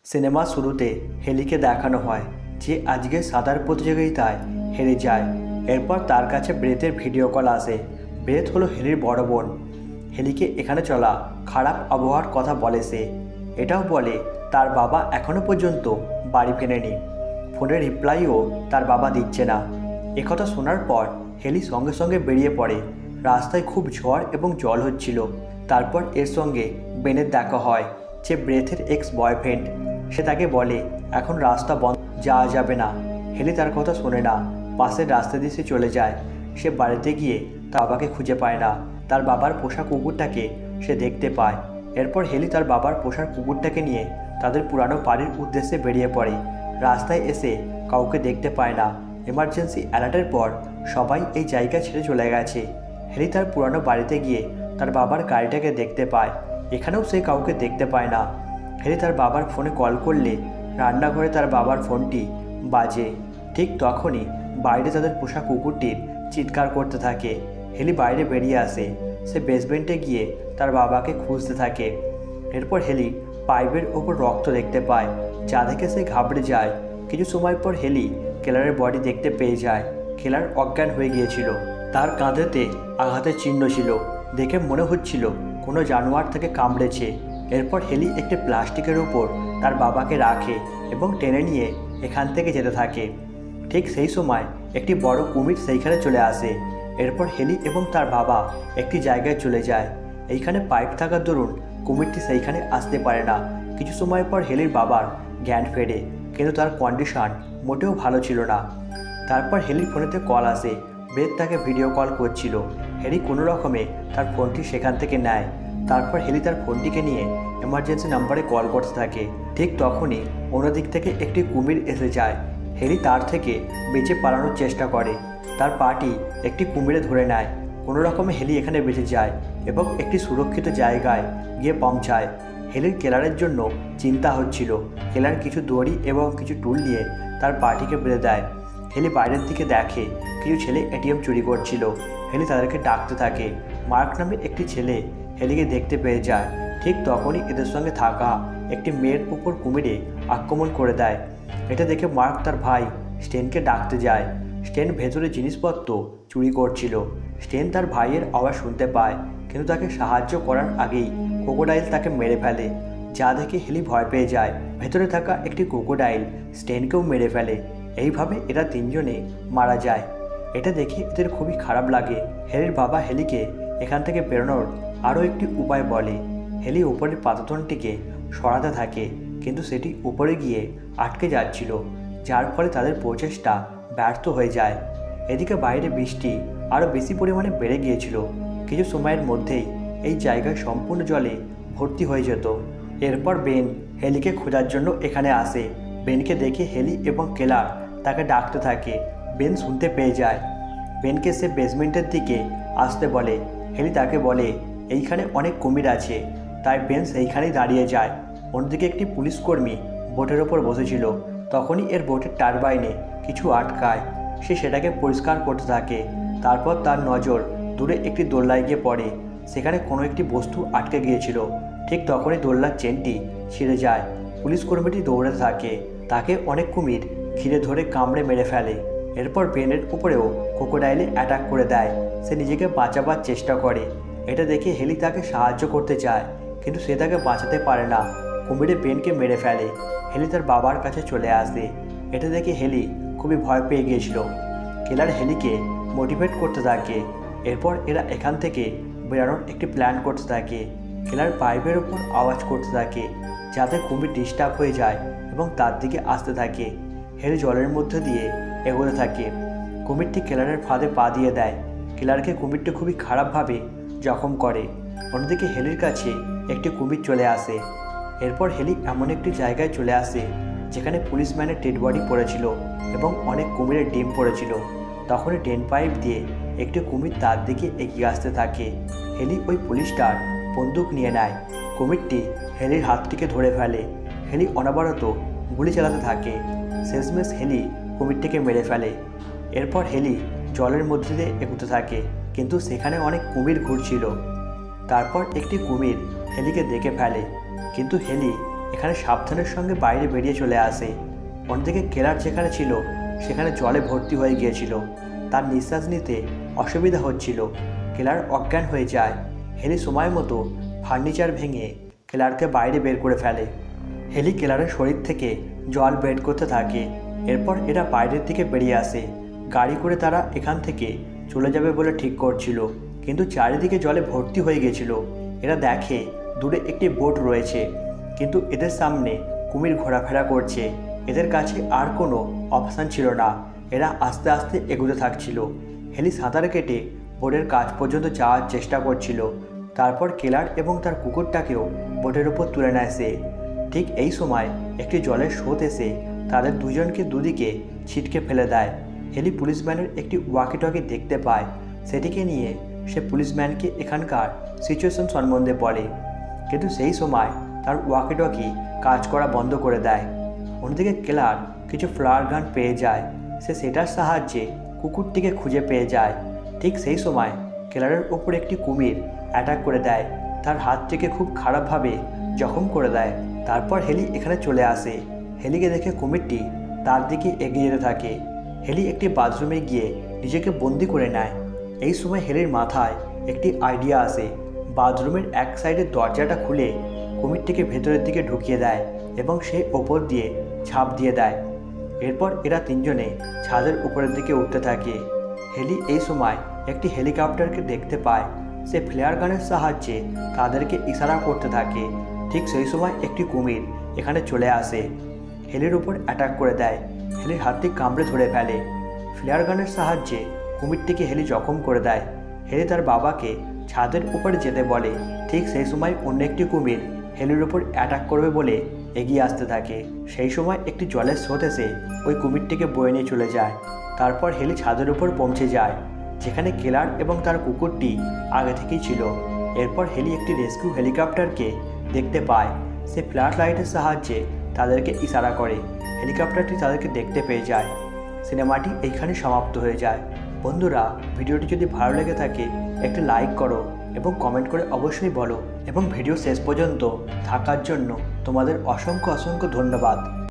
Cinema শুরুতে হেলিকে দেখানো হয় যে আজকে সাঁতার প্রতিযোগিতায় হেরে যায়। এরপর তার কাছে ব্রেথের ভিডিও কল আসে। ব্রেথ হলো হেলির বড় বোন। হেলিকে এখানে চলা খারাপ আবহাওয়ার কথা বলে সে। এটাও বলে তার বাবা এখনও পর্যন্ত বাড়ি ফেরেনি। ফোনের রিপ্লাইও তার বাবা দিচ্ছে না। একথা শোনার পর হেলি সঙ্গে সঙ্গে বেরিয়ে পড়ে। রাস্তায় খুব ঝড় এবং জল হচ্ছিল। তারপর এর সঙ্গে বেনের দেখা হয়, যে ব্রেথের এক্স বয়ফ্রেন্ড। সে তাকে বলে এখন রাস্তা বন্ধ, যাওয়া যাবে না। হেলি তার কথা শোনে না। পাশের রাস্তা দিয়ে সে চলে যায়। সে বাড়িতে গিয়ে তার বাবাকে খুঁজে পায় না। তার বাবার পোষা কুকুরটাকে সে দেখতে পায়। এরপর হেলি তার বাবার পোষার কুকুরটাকে নিয়ে তাদের পুরানো বাড়ির উদ্দেশ্যে বেরিয়ে পড়ে। রাস্তায় এসে কাউকে দেখতে পায় না। এমার্জেন্সি অ্যালার্টের পর সবাই এই জায়গা ছেড়ে চলে গেছে। হেলি তার পুরানো বাড়িতে গিয়ে তার বাবার গাড়িটাকে দেখতে পায়। এখানেও সে কাউকে দেখতে পায় না। হেলি তার বাবার ফোনে কল করলে রান্নাঘরে তার বাবার ফোনটি বাজে। ঠিক তখনই বাইরে তাদের পোষা কুকুরটির চিৎকার করতে থাকে। হেলি বাইরে বেরিয়ে আসে। সে বেসমেন্টে গিয়ে তার বাবাকে খুঁজতে থাকে। এরপর হেলি পাইপের ওপর রক্ত দেখতে পায়, যা দেখে সে ঘাবড়ে যায়। কিছু সময় পর হেলি কেলারের বডি দেখতে পেয়ে যায়। কেলার অজ্ঞান হয়ে গিয়েছিল। তার কাঁধেতে আঘাতের চিহ্ন ছিল। দেখে মনে হচ্ছিল কোনো জানোয়ার থেকে কামড়েছে। এরপর হেলি একটি প্লাস্টিকের উপর তার বাবাকে রাখে এবং টেনে নিয়ে এখান থেকে যেতে থাকে। ঠিক সেই সময় একটি বড় কুমির সেইখানে চলে আসে। এরপর হেলি এবং তার বাবা একটি জায়গায় চলে যায়। এইখানে পাইপ থাকার দরুন কুমিরটি সেইখানে আসতে পারে না। কিছু সময় পর হেলির বাবার জ্ঞান ফেরে, কিন্তু তার কন্ডিশন মোটেও ভালো ছিল না। তারপর হেলির ফোনেতে কল আসে। ব্রেথ তাকে ভিডিও কল করছিল। হেলি কোনো রকমে তার ফোনটি সেখান থেকে নেয়। তারপর হেলি তার ফোনটিকে নিয়ে এমার্জেন্সি নাম্বারে কল করতে থাকে। ঠিক তখনই অন্যদিক থেকে একটি কুমির এসে যায়। হেলি তার থেকে বেঁচে পালানোর চেষ্টা করে। তার পাটি একটি কুমিরে ধরে নেয়। কোনো রকমে হেলি এখানে বেঁচে যায় এবং একটি সুরক্ষিত জায়গায় গিয়ে পৌঁছায়। হেলির কেলারের জন্য চিন্তা হচ্ছিল। কেলার কিছু দড়ি এবং কিছু টুল নিয়ে তার পাটিকে বেঁধে দেয়। হেলি বাইরের দিকে দেখে কিছু ছেলে এটিএম চুরি করছিল। হেলি তাদেরকে ডাকতে থাকে। মার্ক নামে একটি ছেলে হেলিকে দেখতে পেয়ে যায়। ঠিক তখনই এদের সঙ্গে থাকা একটি মেয়ের উপর কুমিরে আক্রমণ করে দেয়। এটা দেখে মার্ক তার ভাই স্টেনকে ডাকতে যায়। স্টেন ভেতরে জিনিসপত্র চুরি করছিল। স্টেন তার ভাইয়ের আওয়াজ শুনতে পায়, কিন্তু তাকে সাহায্য করার আগেই ক্রোকোডাইল তাকে মেরে ফেলে, যা দেখে হেলি ভয় পেয়ে যায়। ভেতরে থাকা একটি ক্রোকোডাইল স্টেনকেও মেরে ফেলে। এইভাবে এরা তিনজনে মারা যায়। এটা দেখে এদের খুবই খারাপ লাগে। হেলির বাবা হেলিকে এখান থেকে বেরোনোর আরও একটি উপায় বলে। হেলি উপরের পাতাতনটিকে সরাতে থাকে, কিন্তু সেটি উপরে গিয়ে আটকে যাচ্ছিল, যার ফলে তাদের প্রচেষ্টা ব্যর্থ হয়ে যায়। এদিকে বাইরে বৃষ্টি আরও বেশি পরিমাণে বেড়ে গিয়েছিল। কিছু সময়ের মধ্যেই এই জায়গায় সম্পূর্ণ জলে ভর্তি হয়ে যেত। এরপর বেন হেলিকে খোঁজার জন্য এখানে আসে। বেনকে দেখে হেলি এবং কেলার তাকে ডাকতে থাকে। বেন শুনতে পেয়ে যায়। বেনকে সে বেসমেন্টের দিকে আসতে বলে। হেলি তাকে বলে এইখানে অনেক কুমির আছে, তাই বেন সেইখানেই দাঁড়িয়ে যায়। অন্যদিকে একটি পুলিশ কর্মী বোটের ওপর বসেছিল। তখনই এর বোটের টারবাইনে কিছু আটকায়। সে সেটাকে পরিষ্কার করতে থাকে। তারপর তার নজর দূরে একটি দোলনায় গিয়ে পড়ে। সেখানে কোনো একটি বস্তু আটকে গিয়েছিল। ঠিক তখনই দোলনার চেনটি ছিঁড়ে যায়। পুলিশ কর্মীটি দৌড়াতে থাকে। তাকে অনেক কুমির ঘিরে ধরে কামড়ে মেরে ফেলে। এরপর বেনের উপরেও ক্রোকোডাইলে অ্যাটাক করে দেয়। সে নিজেকে বাঁচাবার চেষ্টা করে। এটা দেখে হেলি তাকে সাহায্য করতে চায়, কিন্তু সে তাকে বাঁচাতে পারে না। কুমিরে বেনকে মেরে ফেলে। হেলি তার বাবার কাছে চলে আসে। এটা দেখে হেলি খুবই ভয় পেয়ে গিয়েছিল। কেলার হেলিকে মোটিভেট করতে থাকে। এরপর এরা এখান থেকে বেরানোর একটি প্ল্যান করতে থাকে। কেলার পাইপের ওপর আওয়াজ করতে থাকে, যাতে কুমির ডিস্টার্ব হয়ে যায় এবং তার দিকে আসতে থাকে। হেলি জলের মধ্যে দিয়ে এগোতে থাকে। কুমিরটি কেলারের ফাঁদে পা দিয়ে দেয়। কেলারকে কুমিরটি খুবই খারাপভাবে জখম করে। অন্যদিকে হেলির কাছে একটি কুমির চলে আসে। এরপর হেলি এমন একটি জায়গায় চলে আসে যেখানে পুলিশম্যানের ডেড বডি পড়েছিল এবং অনেক কুমিরের ডিম পড়েছিল। তখনই ড্রেন পাইপ দিয়ে একটি কুমির তার দিকে এগিয়ে আসতে থাকে। হেলি ওই পুলিশটার বন্দুক নিয়ে নেয়। কুমিরটি হেলির হাতটিকে ধরে ফেলে। হেলি অনবরত গুলি চালাতে থাকে। শেষমেশ হেলি কুমিরটিকে মেরে ফেলে। এরপর হেলি জলের মধ্যে দিয়ে এগোতে থাকে, কিন্তু সেখানে অনেক কুমির ঘুরছিল। তারপর একটি কুমির হেলিকে দেখে ফেলে, কিন্তু হেলি এখানে সাবধানের সঙ্গে বাইরে বেরিয়ে চলে আসে। অন্যদিকে কেলার যেখানে ছিল সেখানে জলে ভর্তি হয়ে গিয়েছিল, তার নিঃশ্বাস নিতে অসুবিধা হচ্ছিল। কেলার অজ্ঞান হয়ে যায়। হেলি সময় মতো ফার্নিচার ভেঙে কেলারকে বাইরে বের করে ফেলে। হেলি কেলারের শরীর থেকে জল বের করতে থাকে। এরপর এরা বাইরের দিকে বেরিয়ে আসে। গাড়ি করে তারা এখান থেকে চলে যাবে বলে ঠিক করছিল, কিন্তু চারিদিকে জলে ভর্তি হয়ে গেছিল। এরা দেখে দূরে একটি বোট রয়েছে, কিন্তু এদের সামনে কুমির ঘোরাফেরা করছে। এদের কাছে আর কোনো অপশান ছিল না। এরা আস্তে আস্তে এগোতে থাকছিল। হেলি সাঁতার কেটে বোটের কাছ পর্যন্ত যাওয়ার চেষ্টা করছিল। তারপর কেলার এবং তার কুকুরটাকেও বোটের উপর তুলে নেয় সে। ঠিক এই সময় একটি জলের স্রোত এসে তাদের দুজনকে দুদিকে ছিটকে ফেলে দেয়। হেলি পুলিশম্যানের একটি ওয়াকিটকি দেখতে পায়। সেটিকে নিয়ে সে পুলিশম্যানকে এখানকার সিচুয়েশন সম্বন্ধে বলে, কিন্তু সেই সময় তার ওয়াকিটকি কাজ করা বন্ধ করে দেয়। অন্যদিকে কেলার কিছু ফ্লাওয়ার গান পেয়ে যায়। সে সেটার সাহায্যে কুকুরটিকে খুঁজে পেয়ে যায়। ঠিক সেই সময় কেলারের ওপর একটি কুমির অ্যাটাক করে দেয়, তার হাতটিকে খুব খারাপভাবে জখম করে দেয়। তারপর হেলি এখানে চলে আসে। হেলিকে দেখে কুমিরটি তার দিকে এগিয়ে যেতে থাকে। হেলি একটি বাথরুমে গিয়ে নিজেকে বন্দি করে নেয়। এই সময় হেলির মাথায় একটি আইডিয়া আসে। বাথরুমের এক সাইডের দরজাটা খুলে কুমিরটিকে ভেতরের দিকে ঢুকিয়ে দেয় এবং সে ওপর দিয়ে ঝাঁপ দিয়ে দেয়। এরপর এরা তিনজনে ছাদের উপরের দিকে উঠতে থাকে। হেলি এই সময় একটি হেলিকপ্টারকে দেখতে পায়। সে ফ্লেয়ার গানের সাহায্যে তাদেরকে ইশারা করতে থাকে। ঠিক সেই সময় একটি কুমির এখানে চলে আসে, হেলির উপর অ্যাটাক করে দেয়। হেলির হাতটি কামড়ে ধরে ফেলে। ফ্লেয়ার গানের সাহায্যে কুমিরটিকে হেলি জখম করে দেয়। হেলি তার বাবাকে ছাদের উপরে যেতে বলে। ঠিক সেই সময় অন্য একটি কুমির হেলির উপর অ্যাটাক করবে বলে এগিয়ে আসতে থাকে। সেই সময় একটি জলের স্রোত এসে ওই কুমিরটিকে বয়ে নিয়ে চলে যায়। তারপর হেলি ছাদের উপর পৌঁছে যায়, যেখানে কেলার এবং তার কুকুরটি আগে থেকেই ছিল। এরপর হেলি একটি রেস্কিউ হেলিকপ্টারকে দেখতে পায়। সে ফ্ল্যাশ লাইটের সাহায্যে তাদেরকে ইশারা করে। হেলিকপ্টারটি তাদেরকে দেখতে পেয়ে যায়। সিনেমাটি এইখানে সমাপ্ত হয়ে যায়। বন্ধুরা, ভিডিওটি যদি ভালো লেগে থাকে একটি লাইক করো এবং কমেন্ট করে অবশ্যই বলো, এবং ভিডিও শেষ পর্যন্ত থাকার জন্য তোমাদের অসংখ্য অসংখ্য ধন্যবাদ।